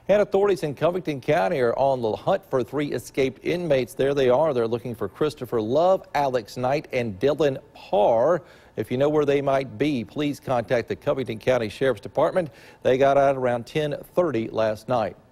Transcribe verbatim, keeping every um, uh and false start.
And authorities in Covington County are on the hunt for three escaped inmates. There they are. They're looking for Christopher Love, Alex Knight, and Dylan Parr. If you know where they might be, please contact the Covington County Sheriff's Department. They got out around ten thirty last night.